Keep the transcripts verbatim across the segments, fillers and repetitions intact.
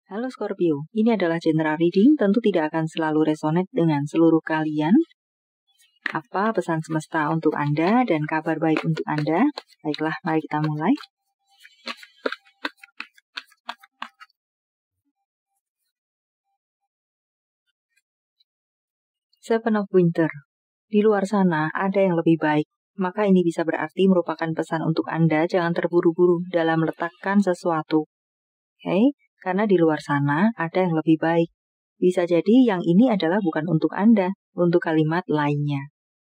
Halo Scorpio, ini adalah general reading, tentu tidak akan selalu resonate dengan seluruh kalian. Apa pesan semesta untuk Anda dan kabar baik untuk Anda? Baiklah, mari kita mulai. Seven of Winter. Di luar sana ada yang lebih baik, maka ini bisa berarti merupakan pesan untuk Anda jangan terburu-buru dalam meletakkan sesuatu. Oke, okay? Karena di luar sana ada yang lebih baik. Bisa jadi yang ini adalah bukan untuk Anda, untuk kalimat lainnya.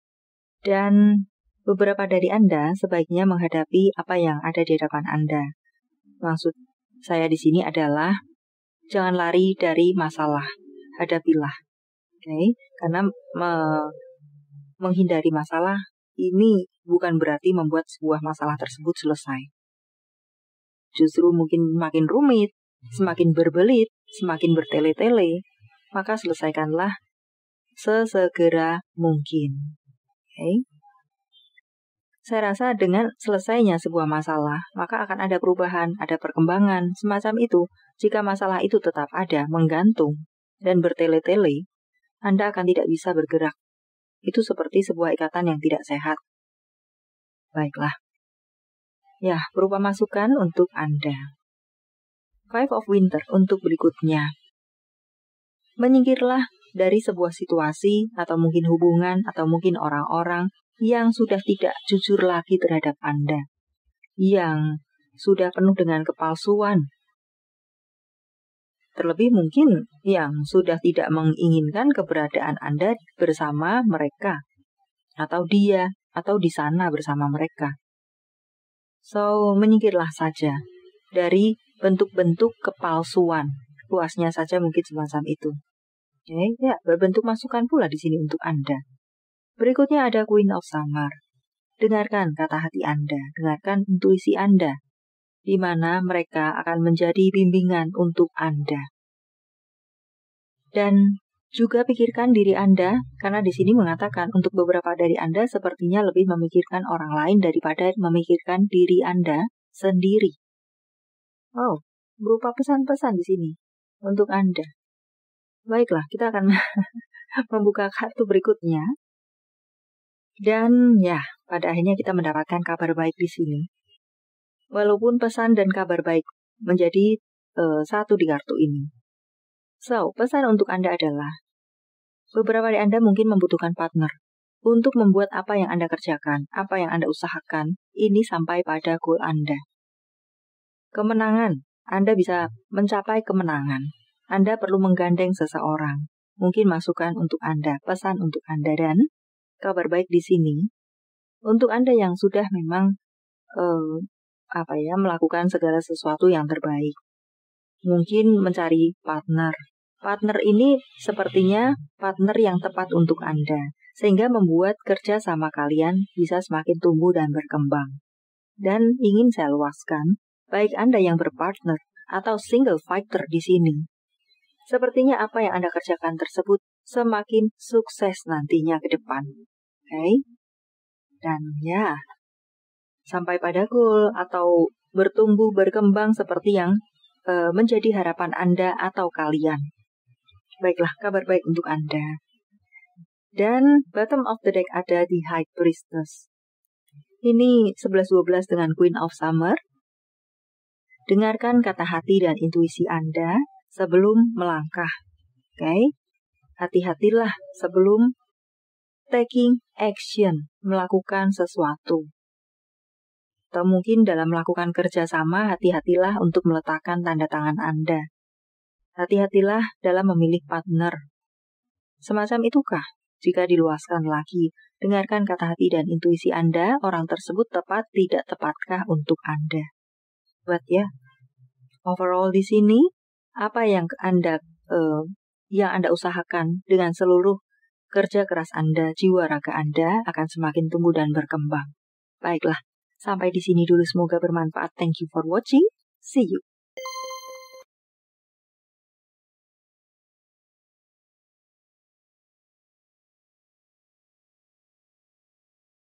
Dan beberapa dari Anda sebaiknya menghadapi apa yang ada di hadapan Anda. Maksud saya di sini adalah jangan lari dari masalah, hadapilah. Oke, okay? Karena me menghindari masalah ini bukan berarti membuat sebuah masalah tersebut selesai. Justru mungkin makin rumit, semakin berbelit, semakin bertele-tele, maka selesaikanlah sesegera mungkin. Oke. Okay? Saya rasa dengan selesainya sebuah masalah, maka akan ada perubahan, ada perkembangan, semacam itu. Jika masalah itu tetap ada, menggantung, dan bertele-tele, Anda akan tidak bisa bergerak. Itu seperti sebuah ikatan yang tidak sehat. Baiklah. Ya, berupa masukan untuk Anda. Five of Winter untuk berikutnya. Menyingkirlah dari sebuah situasi atau mungkin hubungan atau mungkin orang-orang yang sudah tidak jujur lagi terhadap Anda. Yang sudah penuh dengan kepalsuan. Terlebih mungkin yang sudah tidak menginginkan keberadaan Anda bersama mereka. Atau dia, atau di sana bersama mereka. So, menyingkirlah saja dari bentuk-bentuk kepalsuan. Puasnya saja mungkin semacam itu. Oke, okay, ya, berbentuk masukan pula di sini untuk Anda. Berikutnya ada Queen of Summer. Dengarkan kata hati Anda, dengarkan intuisi Anda, di mana mereka akan menjadi bimbingan untuk Anda. Dan juga pikirkan diri Anda, karena di sini mengatakan untuk beberapa dari Anda sepertinya lebih memikirkan orang lain daripada memikirkan diri Anda sendiri. Oh, berupa pesan-pesan di sini untuk Anda. Baiklah, kita akan membuka kartu berikutnya. Dan ya, pada akhirnya kita mendapatkan kabar baik di sini. Walaupun pesan dan kabar baik menjadi uh, satu di kartu ini. So, pesan untuk Anda adalah beberapa dari Anda mungkin membutuhkan partner untuk membuat apa yang Anda kerjakan, apa yang Anda usahakan, ini sampai pada goal Anda. Kemenangan, Anda bisa mencapai kemenangan. Anda perlu menggandeng seseorang. Mungkin masukan untuk Anda, pesan untuk Anda, dan kabar baik di sini untuk Anda yang sudah memang uh, apa ya melakukan segala sesuatu yang terbaik. Mungkin mencari partner. Partner ini sepertinya partner yang tepat untuk Anda, sehingga membuat kerja sama kalian bisa semakin tumbuh dan berkembang. Dan ingin saya luaskan, baik Anda yang berpartner atau single fighter di sini, sepertinya apa yang Anda kerjakan tersebut semakin sukses nantinya ke depan. Oke? Okay? Dan ya, sampai pada goal atau bertumbuh, berkembang seperti yang uh, menjadi harapan Anda atau kalian. Baiklah, kabar baik untuk Anda. Dan bottom of the deck ada di High Priestess. Ini sebelas dua belas dengan Queen of Summer. Dengarkan kata hati dan intuisi Anda sebelum melangkah. Oke? Okay? Hati-hatilah sebelum taking action, melakukan sesuatu. Atau mungkin dalam melakukan kerjasama, hati-hatilah untuk meletakkan tanda tangan Anda. Hati-hatilah dalam memilih partner. Semacam itukah? Jika diluaskan lagi, dengarkan kata hati dan intuisi Anda, orang tersebut tepat tidak tepatkah untuk Anda. But ya, yeah, overall di sini, apa yang Anda uh, yang Anda usahakan dengan seluruh kerja keras Anda, jiwa raga Anda akan semakin tumbuh dan berkembang. Baiklah, sampai di sini dulu, semoga bermanfaat. Thank you for watching. See you.